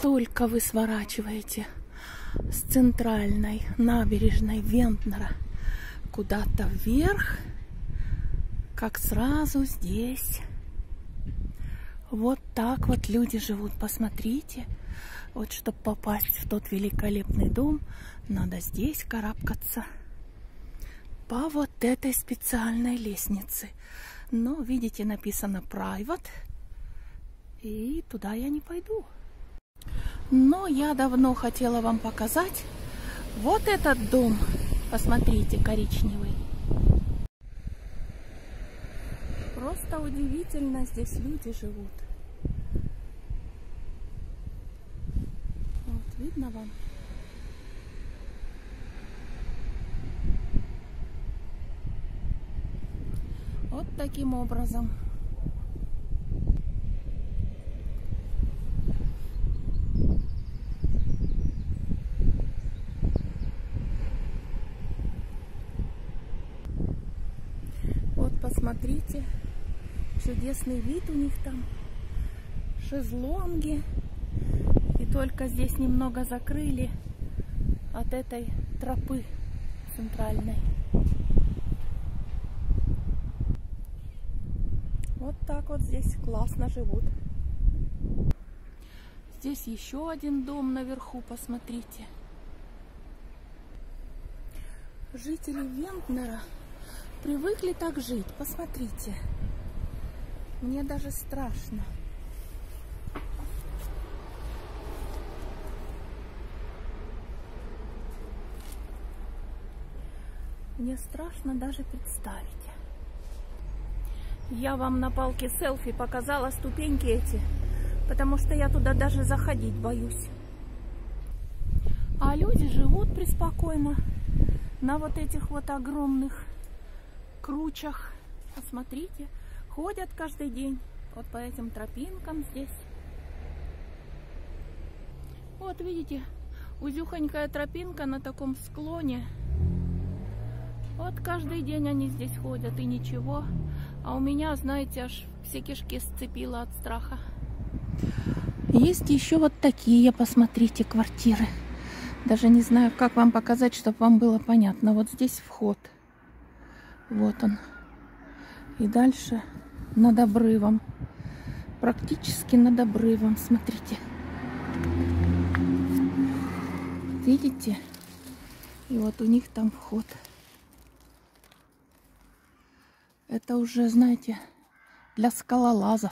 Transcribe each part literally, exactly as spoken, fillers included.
только вы сворачиваете с центральной набережной Вентнера куда-то вверх, как сразу здесь вот так вот люди живут. Посмотрите, вот чтобы попасть в тот великолепный дом, надо здесь карабкаться по вот этой специальной лестнице. Но, видите, написано private, и туда я не пойду. Но я давно хотела вам показать вот этот дом. Посмотрите, коричневый. Просто удивительно здесь люди живут. Вот, видно вам? Вот таким образом. Вот посмотрите, чудесный вид у них там, шезлонги. И только здесь немного закрыли от этой тропы центральной. Вот так вот здесь классно живут. Здесь еще один дом наверху, посмотрите. Жители Вентнера привыкли так жить, посмотрите. Мне даже страшно. Мне страшно даже представить. Я вам на палке селфи показала ступеньки эти, потому что я туда даже заходить боюсь. А люди живут преспокойно на вот этих вот огромных кручах. Посмотрите, ходят каждый день вот по этим тропинкам здесь. Вот видите, узюхонькая тропинка на таком склоне. Вот каждый день они здесь ходят, и ничего. А у меня, знаете, аж все кишки сцепило от страха. Есть еще вот такие, посмотрите, квартиры. Даже не знаю, как вам показать, чтобы вам было понятно. Вот здесь вход. Вот он. И дальше над обрывом. Практически над обрывом. Смотрите. Видите? И вот у них там вход. Это уже, знаете, для скалолазов.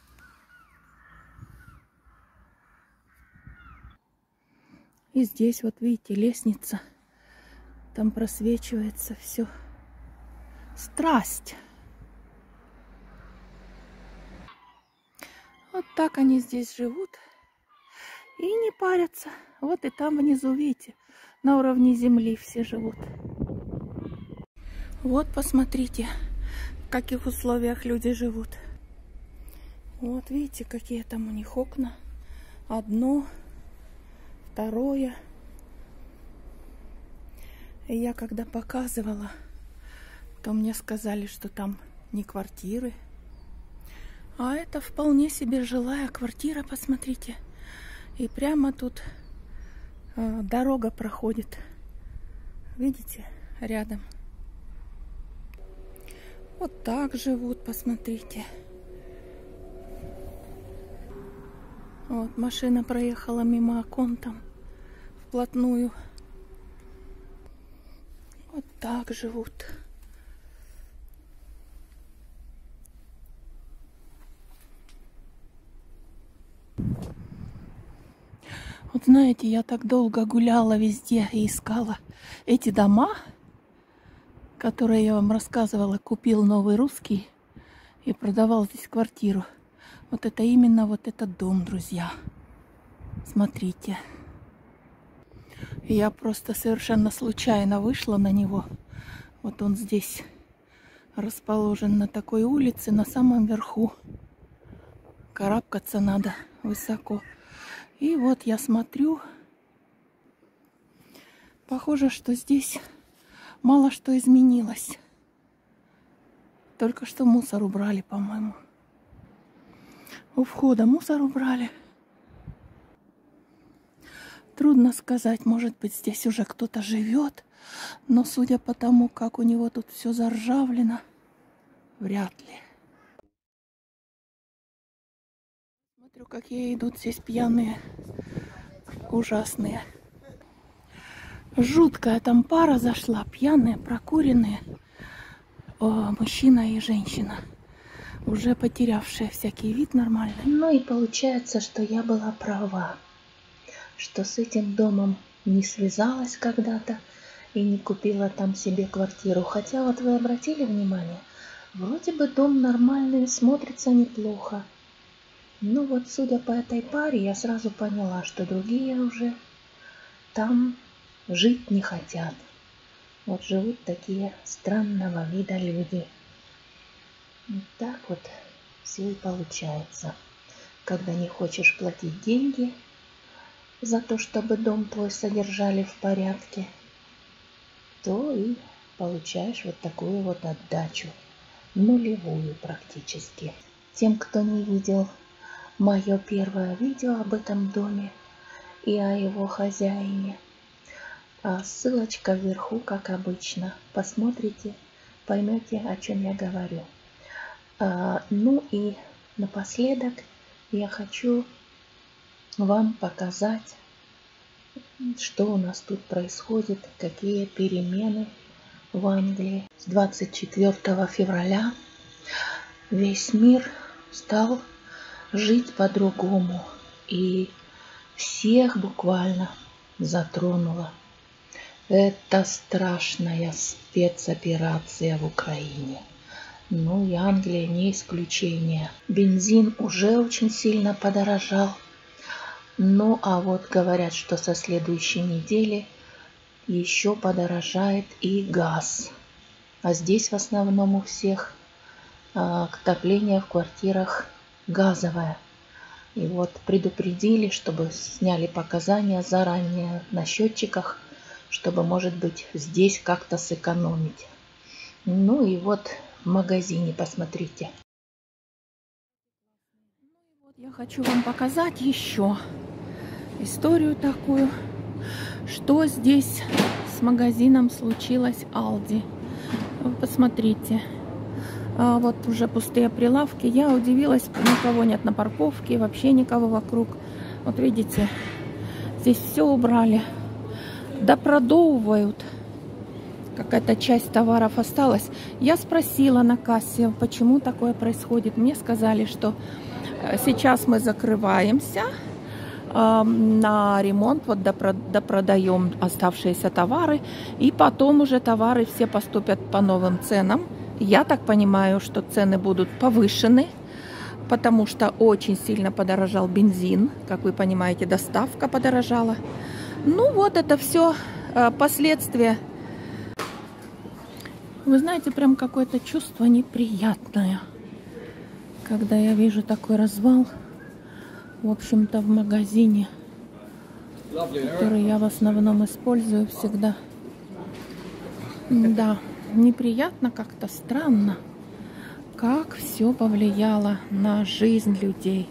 И здесь вот видите лестница. Там просвечивается все. Страсть. Вот так они здесь живут. И не парятся. Вот и там внизу, видите, на уровне земли все живут. Вот посмотрите, в каких условиях люди живут. Вот видите, какие там у них окна. Одно, второе. И я когда показывала, то мне сказали, что там не квартиры. А это вполне себе жилая квартира, посмотрите. И прямо тут э, дорога проходит. Видите, рядом. Вот так живут, посмотрите. Вот машина проехала мимо окон там вплотную. Вот так живут. Вот знаете, я так долго гуляла везде и искала эти дома, которые я вам рассказывала. Купил новый русский и продавал здесь квартиру. Вот это именно вот этот дом, друзья. Смотрите. Я просто совершенно случайно вышла на него. Вот он здесь расположен на такой улице, на самом верху. Карабкаться надо высоко. И вот я смотрю. Похоже, что здесь мало что изменилось. Только что мусор убрали, по-моему. У входа мусор убрали. Трудно сказать, может быть, здесь уже кто-то живет, но судя по тому, как у него тут все заржавлено, вряд ли. Смотрю, какие идут здесь пьяные, ужасные. Жуткая там пара зашла, пьяные, прокуренные. О, мужчина и женщина, уже потерявшие всякий вид нормальный. Ну и получается, что я была права, что с этим домом не связалась когда-то и не купила там себе квартиру. Хотя вот вы обратили внимание, вроде бы дом нормальный, смотрится неплохо. Ну вот, судя по этой паре, я сразу поняла, что другие уже там жить не хотят. Вот живут такие странного вида люди. Вот так вот все и получается. Когда не хочешь платить деньги за то, чтобы дом твой содержали в порядке, то и получаешь вот такую вот отдачу, нулевую практически. Тем, кто не видел мое первое видео об этом доме и о его хозяине, ссылочка вверху, как обычно. Посмотрите, поймете, о чем я говорю. Ну и напоследок я хочу вам показать, что у нас тут происходит, какие перемены в Англии. С двадцать четвёртого февраля весь мир стал жить по-другому, и всех буквально затронуло. Это страшная спецоперация в Украине. Ну и Англия не исключение. Бензин уже очень сильно подорожал. Ну а вот говорят, что со следующей недели еще подорожает и газ. А здесь в основном у всех а, отопление в квартирах газовое. И вот предупредили, чтобы сняли показания заранее на счетчиках, чтобы, может быть, здесь как-то сэкономить. Ну и вот в магазине посмотрите. Вот я хочу вам показать еще историю такую, что здесь с магазином случилось Aldi. Посмотрите. Вот уже пустые прилавки. Я удивилась, никого нет на парковке, вообще никого вокруг. Вот видите, здесь все убрали. Допродовывают. Какая-то часть товаров осталась. Я спросила на кассе, почему такое происходит. Мне сказали, что сейчас мы закрываемся э, на ремонт, вот допродаем оставшиеся товары, и потом уже товары все поступят по новым ценам. Я так понимаю, что цены будут повышены, потому что очень сильно подорожал бензин. Как вы понимаете, доставка подорожала. Ну вот это все э, последствия. Вы знаете, прям какое-то чувство неприятное, когда я вижу такой развал, в общем-то, в магазине, который я в основном использую всегда. Да, неприятно, как-то странно, как все повлияло на жизнь людей.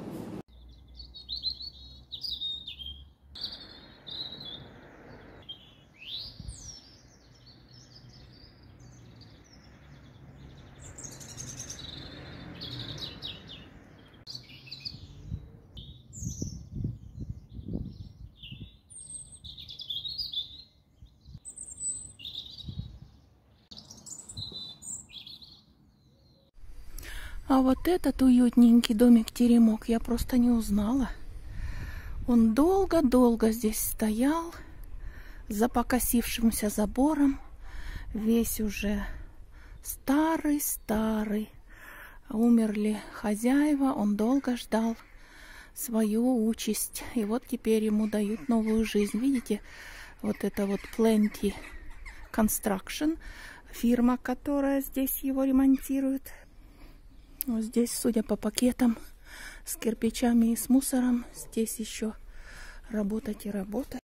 А вот этот уютненький домик-теремок я просто не узнала. Он долго-долго здесь стоял, за покосившимся забором, весь уже старый-старый. Умерли хозяева, он долго ждал свою участь. И вот теперь ему дают новую жизнь. Видите, вот это вот Plenty Construction, фирма, которая здесь его ремонтирует. Вот здесь, судя по пакетам с кирпичами и с мусором, здесь еще работать и работать.